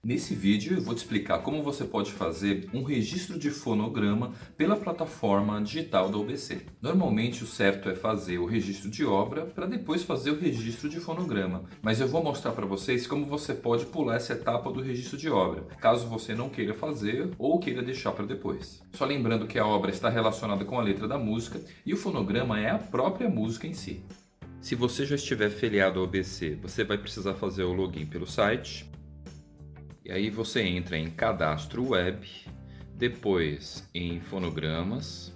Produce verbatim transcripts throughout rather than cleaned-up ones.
Nesse vídeo eu vou te explicar como você pode fazer um registro de fonograma pela plataforma digital da U B C. Normalmente o certo é fazer o registro de obra para depois fazer o registro de fonograma, mas eu vou mostrar para vocês como você pode pular essa etapa do registro de obra, caso você não queira fazer ou queira deixar para depois. Só lembrando que a obra está relacionada com a letra da música e o fonograma é a própria música em si. Se você já estiver filiado ao U B C, você vai precisar fazer o login pelo site. E aí você entra em Cadastro Web, depois em Fonogramas,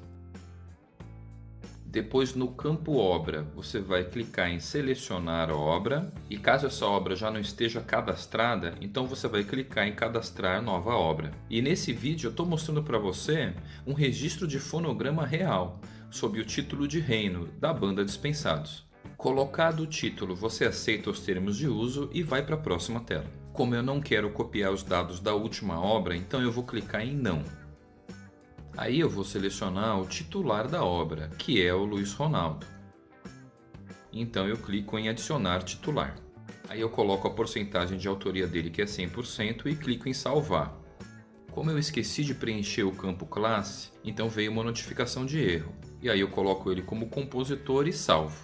depois no campo Obra você vai clicar em Selecionar Obra e caso essa obra já não esteja cadastrada, então você vai clicar em Cadastrar Nova Obra. E nesse vídeo eu estou mostrando para você um registro de fonograma real, sob o título de Reino, da banda Dispensados. Colocado o título, você aceita os termos de uso e vai para a próxima tela. Como eu não quero copiar os dados da última obra, então eu vou clicar em Não. Aí eu vou selecionar o titular da obra, que é o Luiz Ronaldo. Então eu clico em Adicionar titular. Aí eu coloco a porcentagem de autoria dele, que é cem por cento, e clico em Salvar. Como eu esqueci de preencher o campo classe, então veio uma notificação de erro. E aí eu coloco ele como compositor e salvo.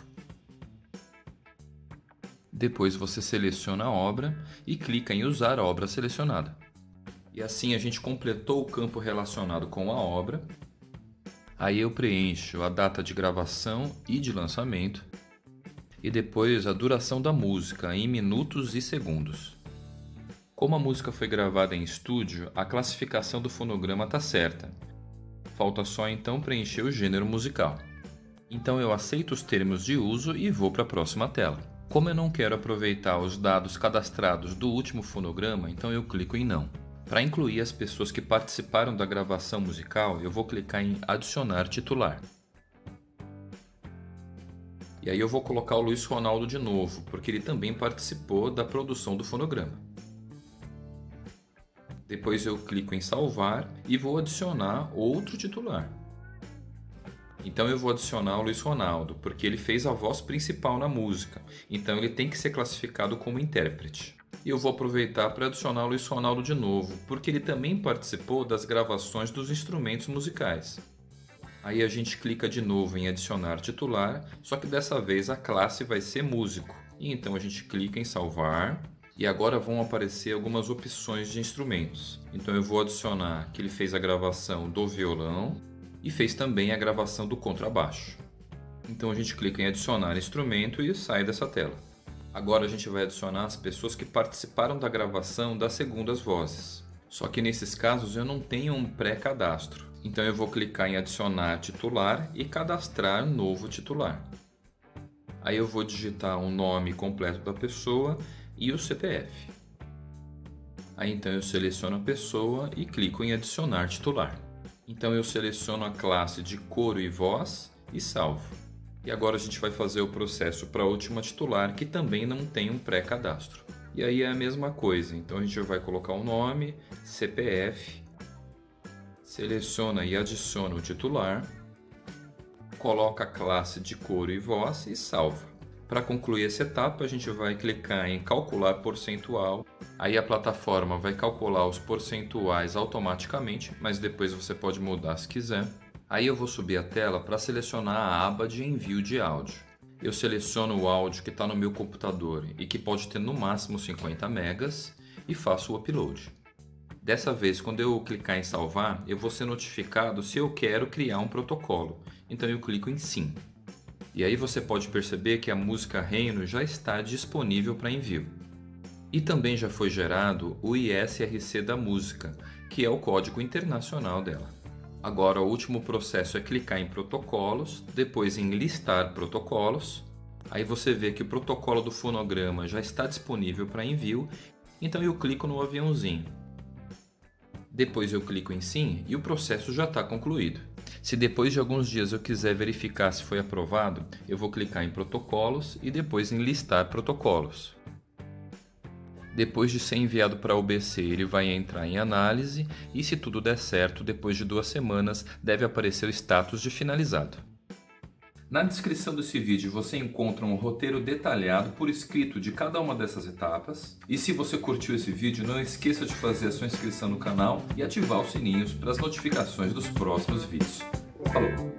Depois você seleciona a obra e clica em Usar a obra selecionada. E assim a gente completou o campo relacionado com a obra. Aí eu preencho a data de gravação e de lançamento. E depois a duração da música em minutos e segundos. Como a música foi gravada em estúdio, a classificação do fonograma está certa. Falta só então preencher o gênero musical. Então eu aceito os termos de uso e vou para a próxima tela. Como eu não quero aproveitar os dados cadastrados do último fonograma, então eu clico em Não. Para incluir as pessoas que participaram da gravação musical, eu vou clicar em Adicionar titular. E aí eu vou colocar o Luiz Ronaldo de novo, porque ele também participou da produção do fonograma. Depois eu clico em Salvar e vou adicionar outro titular. Então eu vou adicionar o Luiz Ronaldo, porque ele fez a voz principal na música, então ele tem que ser classificado como intérprete. E eu vou aproveitar para adicionar o Luiz Ronaldo de novo, porque ele também participou das gravações dos instrumentos musicais. Aí a gente clica de novo em adicionar titular, só que dessa vez a classe vai ser músico. E então a gente clica em salvar, e agora vão aparecer algumas opções de instrumentos. Então eu vou adicionar que ele fez a gravação do violão, e fez também a gravação do contrabaixo. Então a gente clica em adicionar instrumento e sai dessa tela. Agora a gente vai adicionar as pessoas que participaram da gravação das segundas vozes. Só que nesses casos eu não tenho um pré-cadastro. Então eu vou clicar em adicionar titular e cadastrar novo titular. Aí eu vou digitar o nome completo da pessoa e o C P F. Aí então eu seleciono a pessoa e clico em adicionar titular. Então eu seleciono a classe de coro e voz e salvo. E agora a gente vai fazer o processo para a última titular, que também não tem um pré-cadastro. E aí é a mesma coisa, então a gente vai colocar o nome, C P F, seleciona e adiciona o titular, coloca a classe de coro e voz e salva. Para concluir essa etapa, a gente vai clicar em Calcular Percentual. Aí a plataforma vai calcular os percentuais automaticamente, mas depois você pode mudar se quiser. Aí eu vou subir a tela para selecionar a aba de envio de áudio. Eu seleciono o áudio que está no meu computador e que pode ter no máximo cinquenta megas e faço o upload. Dessa vez, quando eu clicar em salvar, eu vou ser notificado se eu quero criar um protocolo. Então eu clico em Sim. E aí você pode perceber que a música Reino já está disponível para envio. E também já foi gerado o I S R C da música, que é o código internacional dela. Agora o último processo é clicar em Protocolos, depois em Listar Protocolos. Aí você vê que o protocolo do fonograma já está disponível para envio, então eu clico no aviãozinho. Depois eu clico em Sim e o processo já está concluído. Se depois de alguns dias eu quiser verificar se foi aprovado, eu vou clicar em Protocolos e depois em Listar Protocolos. Depois de ser enviado para a U B C, ele vai entrar em análise e, se tudo der certo, depois de duas semanas deve aparecer o status de finalizado. Na descrição desse vídeo você encontra um roteiro detalhado por escrito de cada uma dessas etapas. E se você curtiu esse vídeo, não esqueça de fazer a sua inscrição no canal e ativar os sininhos para as notificações dos próximos vídeos. Falou!